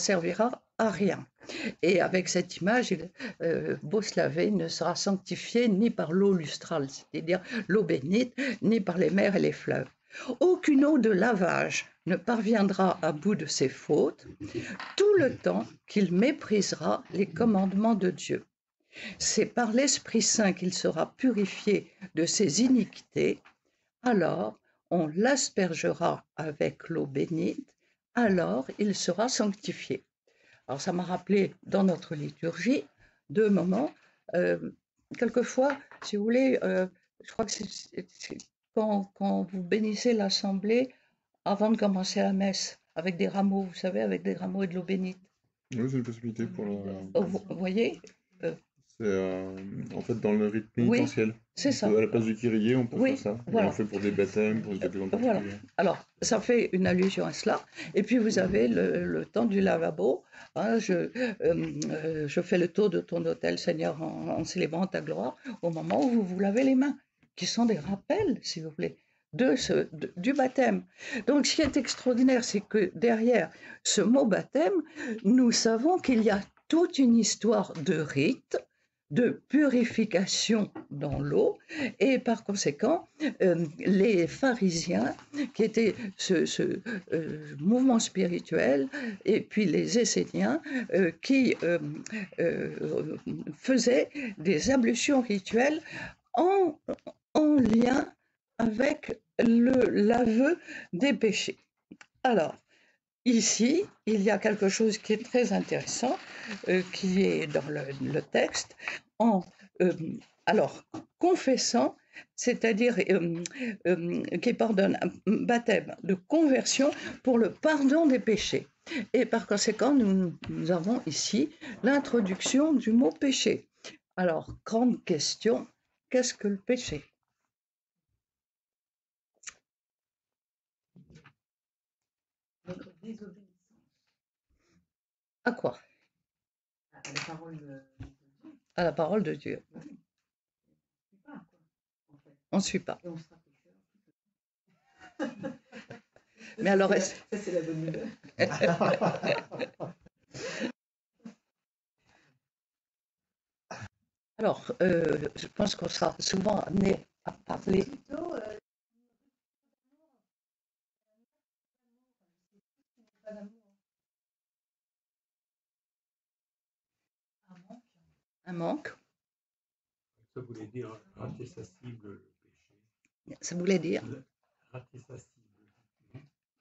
à rien. Et avec cette image, beau se laver, il ne sera sanctifié ni par l'eau lustrale, c'est-à-dire l'eau bénite, ni par les mers et les fleuves. Aucune eau de lavage ne parviendra à bout de ses fautes, tout le temps qu'il méprisera les commandements de Dieu. C'est par l'Esprit Saint qu'il sera purifié de ses iniquités, alors on l'aspergera avec l'eau bénite, alors il sera sanctifié. Alors ça m'a rappelé dans notre liturgie 2 moments. Quelquefois, si vous voulez, je crois que c'est quand vous bénissez l'assemblée avant de commencer la messe, avec des rameaux, vous savez, avec des rameaux et de l'eau bénite. Oui, c'est une possibilité pour Vous voyez, c'est en fait dans le rite oui, pénitentiel. c'est ça. À la place du Kyrie, on peut Oui, faire ça. voilà. Et on fait pour des baptêmes, pour des occasions Voilà. particulières. Alors, ça fait une allusion à cela. Et puis, vous avez le temps du lavabo. Hein, je fais le tour de ton autel, Seigneur, en célébrant ta gloire, au moment où vous vous lavez les mains, qui sont des rappels, si vous voulez, du baptême. Donc, ce qui est extraordinaire, c'est que derrière ce mot baptême, nous savons qu'il y a toute une histoire de rite, de purification dans l'eau, et par conséquent, les pharisiens, qui étaient ce mouvement spirituel, et puis les Esséniens, qui faisaient des ablutions rituelles en lien avec l'aveu des péchés. Alors, ici, il y a quelque chose qui est très intéressant, qui est dans le texte, alors, confessant, c'est-à-dire qui pardonne, un baptême de conversion pour le pardon des péchés. Et par conséquent, nous avons ici l'introduction du mot péché. Alors, grande question, qu'est-ce que le péché ? Notre désobéissance À quoi ? à la parole de Dieu. À la parole de Dieu. On ne suit pas, quoi, en fait. On ne suit pas. Et on sera pécheur. Mais alors, ça, c'est la bonne nouvelle. Alors, je pense qu'on sera souvent amené à parler. Un manque. Ça voulait dire rater sa cible, le péché. Ça voulait dire Rater sa cible.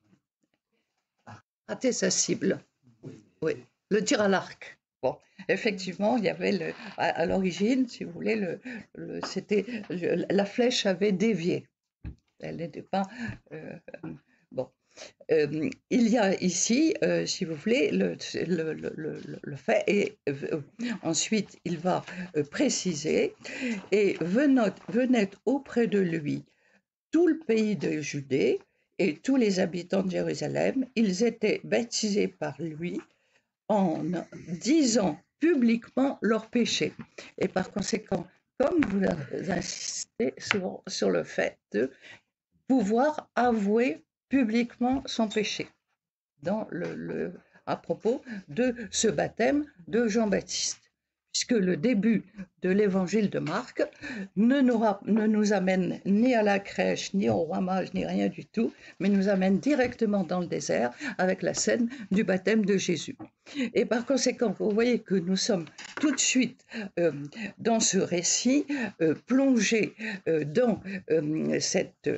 rater sa cible. Oui, le tir à l'arc. Bon, effectivement, il y avait à l'origine, si vous voulez, la flèche avait dévié. Elle n'était pas bon. Il y a ici, si vous voulez, le fait, et ensuite il va préciser, et venait auprès de lui tout le pays de Judée et tous les habitants de Jérusalem. Ils étaient baptisés par lui en disant publiquement leurs péchés. Et par conséquent, comme vous insistez souvent sur le fait de pouvoir avouer publiquement son péché dans à propos de ce baptême de Jean-Baptiste, puisque le début de l'évangile de Marc ne nous amène ni à la crèche, ni au roi mage, ni rien du tout, mais nous amène directement dans le désert avec la scène du baptême de Jésus. Et par conséquent, vous voyez que nous sommes tout de suite dans ce récit, plongés dans cette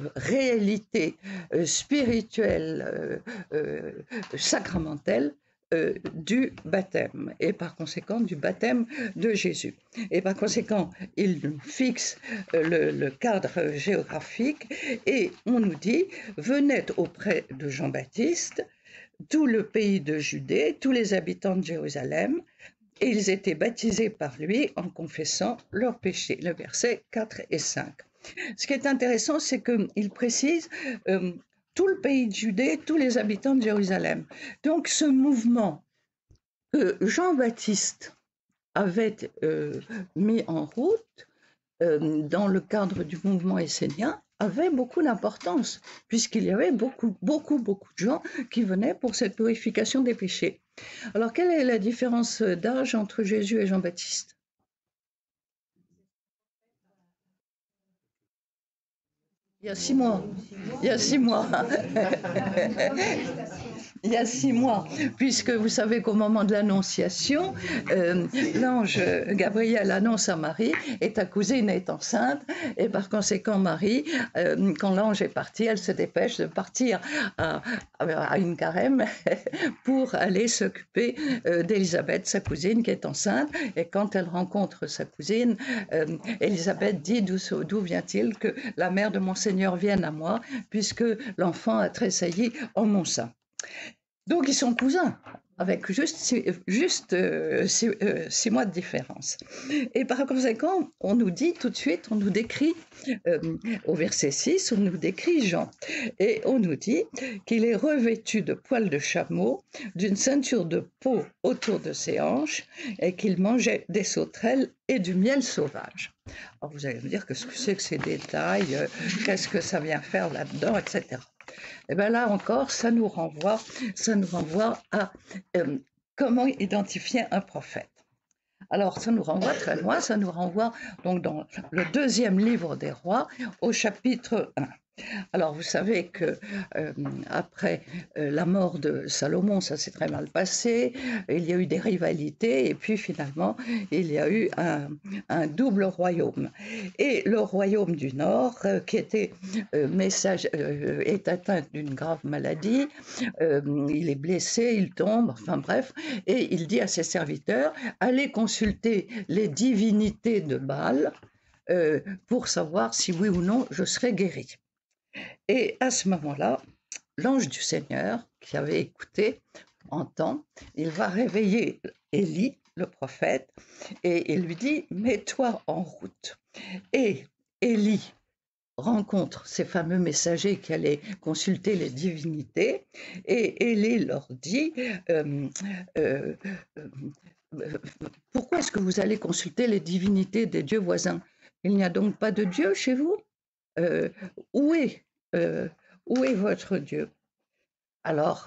réalité spirituelle, sacramentelle du baptême et par conséquent du baptême de Jésus. Et par conséquent, il nous fixe le cadre géographique et on nous dit « Venez auprès de Jean-Baptiste, tout le pays de Judée, tous les habitants de Jérusalem, et ils étaient baptisés par lui en confessant leurs péchés ». Le verset 4 et 5. Ce qui est intéressant, c'est qu'il précise tout le pays de Judée, tous les habitants de Jérusalem. Donc ce mouvement que Jean-Baptiste avait mis en route dans le cadre du mouvement essénien avait beaucoup d'importance, puisqu'il y avait beaucoup de gens qui venaient pour cette purification des péchés. Alors, quelle est la différence d'âge entre Jésus et Jean-Baptiste ? Il y a 6 mois. Il y a 6 mois. Il y a 6 mois, puisque vous savez qu'au moment de l'Annonciation, l'ange Gabriel annonce à Marie et ta cousine est enceinte, et par conséquent Marie, quand l'ange est parti, elle se dépêche de partir à une carême pour aller s'occuper d'Élisabeth, sa cousine qui est enceinte, et quand elle rencontre sa cousine, Élisabeth dit d'où vient-il que la mère de mon Seigneur vienne à moi, puisque l'enfant a tressailli en mon sein. Donc ils sont cousins, avec juste 6 mois de différence. Et par conséquent, on nous dit tout de suite, on nous décrit, au verset 6, on nous décrit Jean. Et on nous dit qu'il est revêtu de poils de chameau, d'une ceinture de peau autour de ses hanches, et qu'il mangeait des sauterelles et du miel sauvage. Alors vous allez me dire, qu'est-ce que c'est que ces détails, qu'est-ce que ça vient faire là-dedans, etc. Et bien là encore, ça nous renvoie à comment identifier un prophète. Alors, ça nous renvoie très loin, ça nous renvoie donc dans le 2e livre des rois, au chapitre 1. Alors, vous savez que après la mort de Salomon, ça s'est très mal passé, il y a eu des rivalités, et puis finalement, il y a eu un double royaume. Et le royaume du Nord, qui était est atteint d'une grave maladie, il est blessé, il tombe, enfin bref, et il dit à ses serviteurs, allez consulter les divinités de Baal pour savoir si oui ou non je serai guéri. Et à ce moment-là, l'ange du Seigneur, qui avait écouté, entend, il va réveiller Élie, le prophète, et il lui dit « mets-toi en route ». Et Élie rencontre ces fameux messagers qui allaient consulter les divinités, et Élie leur dit pourquoi est-ce que vous allez consulter les divinités des dieux voisins? Il n'y a donc pas de Dieu chez vous? Où est votre Dieu? Alors,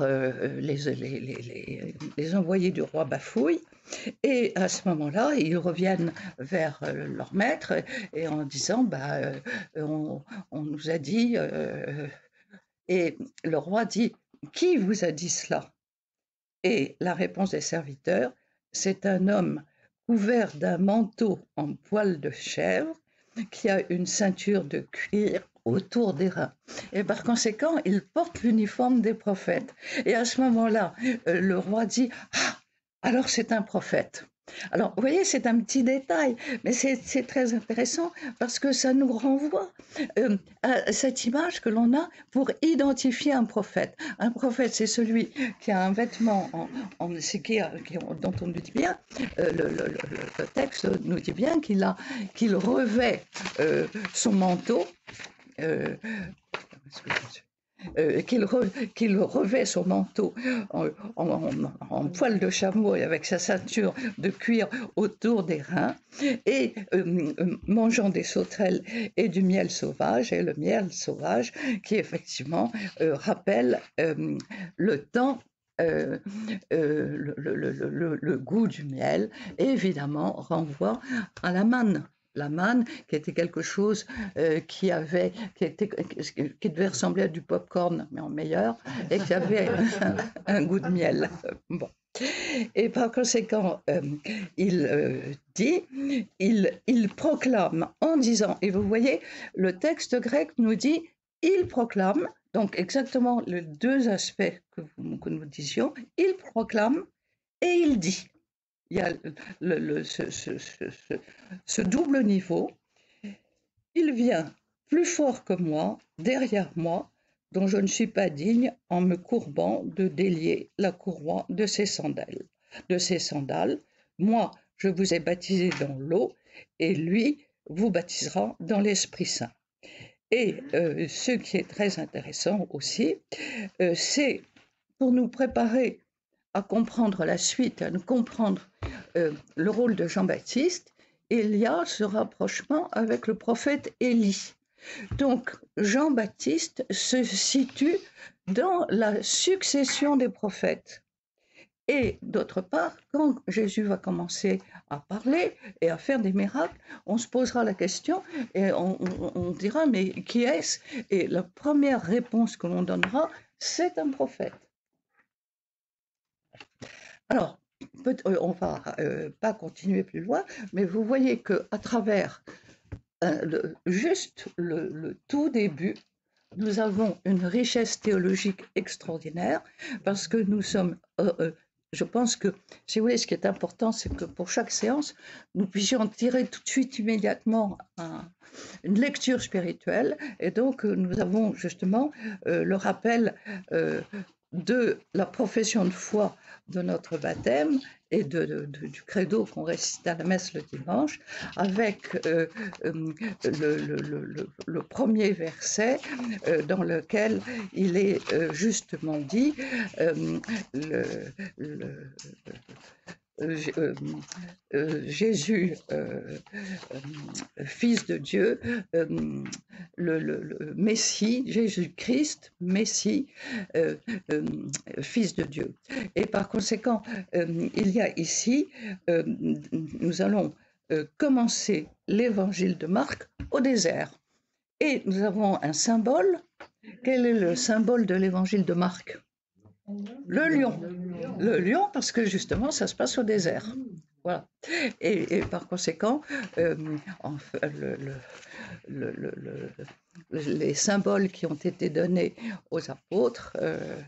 les envoyés du roi bafouillent, et à ce moment-là, ils reviennent vers leur maître et en disant on nous a dit, et le roi dit qui vous a dit cela? Et la réponse des serviteurs, c'est un homme couvert d'un manteau en poil de chèvre qui a une ceinture de cuir autour des reins. Et par conséquent, il porte l'uniforme des prophètes. Et à ce moment-là, le roi dit « Ah, alors c'est un prophète ». Alors, vous voyez, c'est un petit détail, mais c'est très intéressant parce que ça nous renvoie à cette image que l'on a pour identifier un prophète. Un prophète, c'est celui qui a un vêtement dont on nous dit bien, le texte nous dit bien qu'il revêt son manteau, qu'il revêt son manteau en poil de chameau et avec sa ceinture de cuir autour des reins, et mangeant des sauterelles et du miel sauvage, et le miel sauvage qui effectivement rappelle le temps, le goût du miel, et évidemment renvoie à la manne. La manne, qui était quelque chose qui devait ressembler à du pop-corn, mais en meilleur, et qui avait un goût de miel. Bon. Et par conséquent, il proclame en disant, et vous voyez, le texte grec nous dit, il proclame, donc exactement les deux aspects que nous disions, il proclame Et il dit, il y a ce double niveau, il vient plus fort que moi, derrière moi, dont je ne suis pas digne, en me courbant de délier la courroie de ses sandales. Moi, je vous ai baptisé dans l'eau, et lui vous baptisera dans l'Esprit Saint. Et ce qui est très intéressant aussi, c'est pour nous préparer à comprendre la suite, à nous comprendre le rôle de Jean-Baptiste, il y a ce rapprochement avec le prophète Élie. Donc Jean-Baptiste se situe dans la succession des prophètes. Et d'autre part, quand Jésus va commencer à parler et à faire des miracles, on se posera la question et on dira, mais qui est-ce? Et la première réponse que l'on donnera, c'est un prophète. Alors, on ne va pas continuer plus loin, mais vous voyez qu'à travers juste le tout début, nous avons une richesse théologique extraordinaire parce que nous sommes, je pense que, si vous voulez, ce qui est important, c'est que pour chaque séance, nous puissions en tirer tout de suite, immédiatement, une lecture spirituelle. Et donc, nous avons justement le rappel de la profession de foi de notre baptême et du credo qu'on récite à la messe le dimanche, avec le premier verset dans lequel il est justement dit Jésus, Fils de Dieu, le Messie, Jésus-Christ, Messie, Fils de Dieu. Et par conséquent, il y a ici, nous allons commencer l'évangile de Marc au désert. Et nous avons un symbole. Quel est le symbole de l'évangile de Marc? Le lion. Le lion, parce que justement, ça se passe au désert. Voilà. Et par conséquent, les symboles qui ont été donnés aux apôtres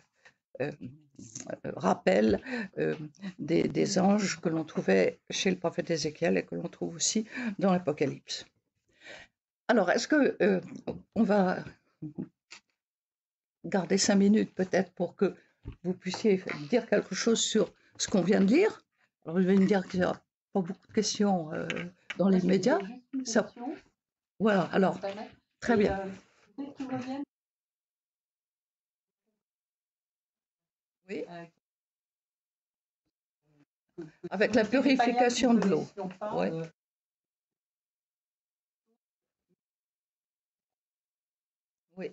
rappellent des anges que l'on trouvait chez le prophète Ézéchiel et que l'on trouve aussi dans l'Apocalypse. Alors, est-ce que on va garder 5 minutes peut-être pour que vous puissiez dire quelque chose sur ce qu'on vient de lire? Alors, je vais me dire qu'il n'y a pas beaucoup de questions dans les médias. Ça... Voilà, alors, très bien. Oui. Avec la purification de l'eau. Ouais. Oui.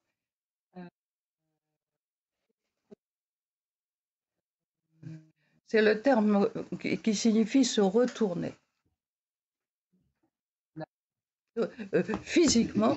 C'est le terme qui signifie se retourner. Physiquement,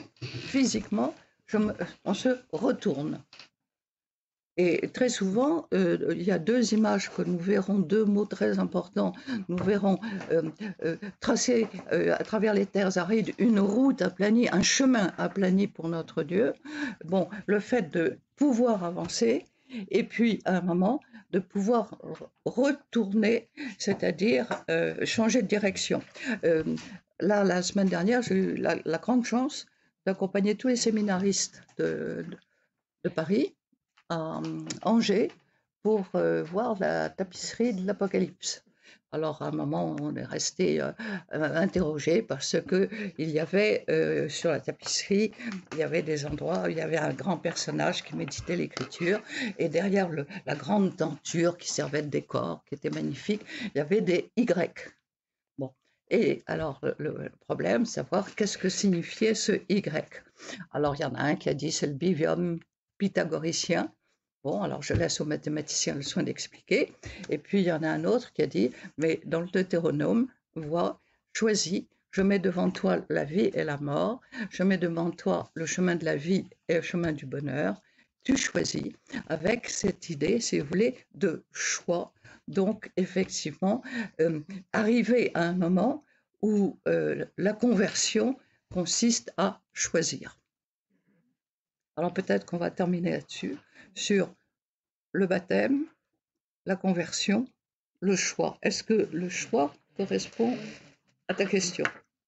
on se retourne. Et très souvent, il y a deux images que nous verrons, deux mots très importants. Nous verrons tracer à travers les terres arides une route aplanie, un chemin aplani pour notre Dieu. Bon, le fait de pouvoir avancer, et puis à un moment, de pouvoir retourner, c'est-à-dire changer de direction. Là, la semaine dernière, j'ai eu la grande chance d'accompagner tous les séminaristes de Paris à Angers pour voir la tapisserie de l'Apocalypse. Alors à un moment, on est resté interrogé parce que il y avait sur la tapisserie, il y avait des endroits où il y avait un grand personnage qui méditait l'écriture et derrière la grande tenture qui servait de décor, qui était magnifique, il y avait des Y. Bon. Et alors le problème, c'est savoir qu'est-ce que signifiait ce Y. Alors il y en a un qui a dit c'est le bivium pythagoricien. Bon, alors je laisse aux mathématiciens le soin d'expliquer. Et puis il y en a un autre qui a dit, mais dans le Deutéronome, vois, choisis, je mets devant toi la vie et la mort, je mets devant toi le chemin de la vie et le chemin du bonheur. Tu choisis avec cette idée, si vous voulez, de choix. Donc effectivement, arriver à un moment où la conversion consiste à choisir. Alors peut-être qu'on va terminer là-dessus, sur le baptême, la conversion le choix. Est-ce que le choix correspond à ta question?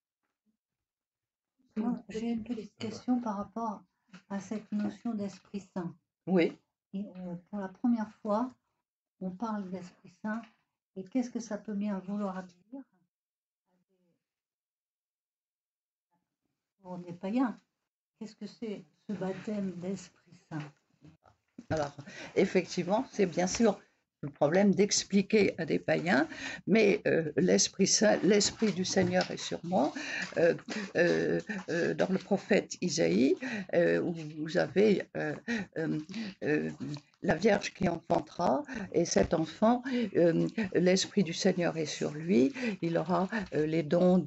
Moi, j'ai une petite question par rapport à cette notion d'Esprit Saint. Oui. Et, pour la première fois, on parle d'Esprit Saint. Et qu'est-ce que ça peut bien vouloir dire pour des païens? Qu'est-ce que c'est ce baptême d'Esprit Saint? Alors, effectivement, c'est bien sûr le problème d'expliquer à des païens, mais l'Esprit Saint, l'Esprit du Seigneur est sur moi. Dans le prophète Isaïe, où vous avez la Vierge qui enfantera, et cet enfant, l'Esprit du Seigneur est sur lui. Il aura les dons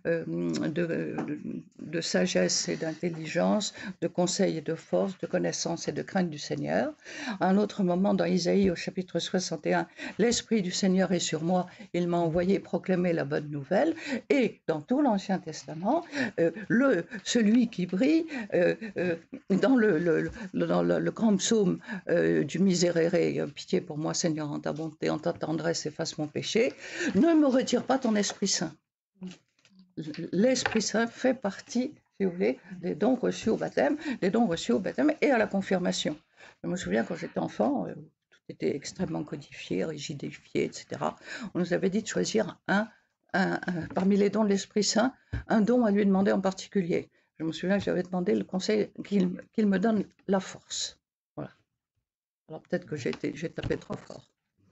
de sagesse et d'intelligence, de conseil et de force, de connaissance et de crainte du Seigneur. À un autre moment, dans Isaïe, au chapitre 61, l'Esprit du Seigneur est sur moi, il m'a envoyé proclamer la bonne nouvelle. Et dans tout l'Ancien Testament, celui qui brille, dans le grand psaume du Miserere, pitié pour moi, Seigneur, en ta bonté, en ta tendresse, efface mon péché, ne me retire pas ton Esprit Saint. L'Esprit Saint fait partie, si vous voulez, des dons reçus au baptême, et à la confirmation. Je me souviens quand j'étais enfant, tout était extrêmement codifié, rigidifié, etc. On nous avait dit de choisir parmi les dons de l'Esprit Saint, un don à lui demander en particulier. Je me souviens que j'avais demandé le conseil qu'il me donne la force. Voilà. Alors peut-être que j'ai tapé trop fort.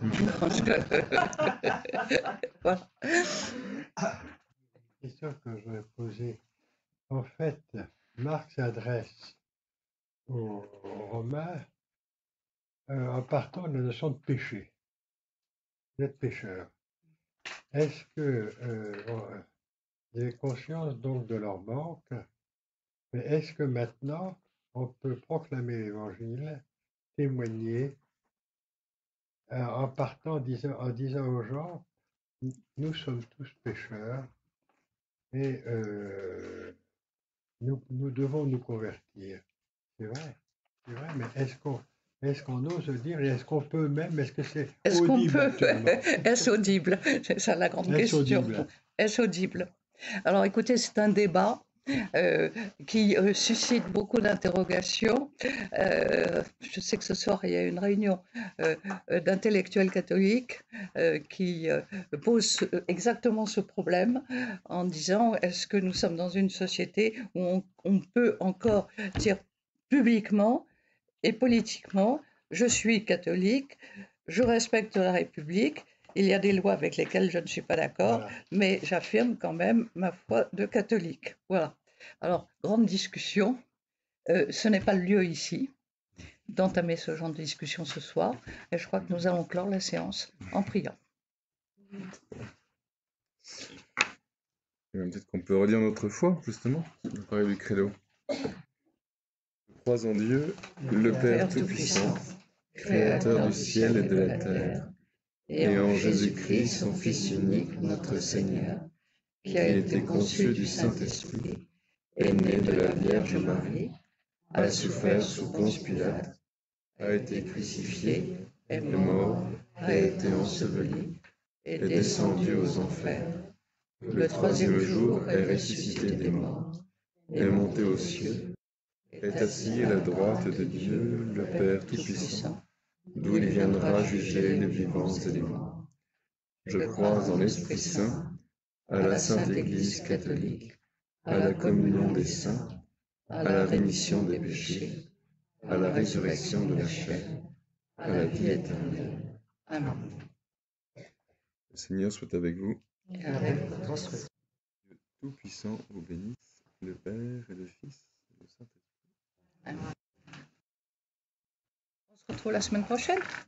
Voilà. Question que je vais poser. En fait, Marc s'adresse aux Romains en partant de la notion de péché. Vous êtes pécheur. Est-ce que vous avez conscience donc de leur manque, mais est-ce que maintenant on peut proclamer l'évangile, témoigner, en partant en disant aux gens, nous sommes tous pécheurs et nous devons nous convertir. C'est vrai, mais est-ce qu'on ose dire, et est-ce qu'on peut même, est-ce que c'est Est-ce qu'on audible peut actuellement? Est-ce audible? C'est ça la grande Est-ce question. audible? Est-ce audible? Alors écoutez, c'est un débat qui suscite beaucoup d'interrogations. Je sais que ce soir, il y a une réunion d'intellectuels catholiques qui pose exactement ce problème en disant est-ce que nous sommes dans une société où on peut encore dire publiquement et politiquement je suis catholique, je respecte la République, il y a des lois avec lesquelles je ne suis pas d'accord, Voilà. mais j'affirme quand même ma foi de catholique. Voilà. Alors, grande discussion. Ce n'est pas le lieu ici d'entamer ce genre de discussion ce soir, et je crois que nous allons clore la séance en priant. Peut-être qu'on peut redire notre foi, justement, sur le parler du credo. Je crois en Dieu, le Père Tout-Puissant, Créateur du ciel et de la terre, et en Jésus-Christ, son Fils unique, notre Seigneur, qui a été conçu du Saint-Esprit, est né de la Vierge Marie, a souffert sous Ponce Pilate, a été crucifié, est mort, a été enseveli, est descendu aux enfers. Le troisième jour est ressuscité des morts, est monté aux cieux, est assis à la droite de Dieu, le Père Tout-Puissant, d'où il viendra juger les vivants et les morts. Je crois en l'Esprit Saint, à la Sainte Église catholique, à la communion des saints, à la rémission des péchés, à la résurrection de la chair, à la vie éternelle. Amen. Le Seigneur soit avec vous. Et avec votre esprit. Dieu Tout-Puissant vous bénisse, le Père et le Fils et le Saint-Esprit. Amen. On se retrouve la semaine prochaine.